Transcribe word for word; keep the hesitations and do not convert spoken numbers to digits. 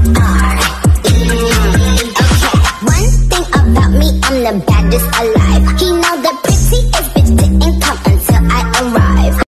R E. Okay, one thing about me, I'm the baddest alive.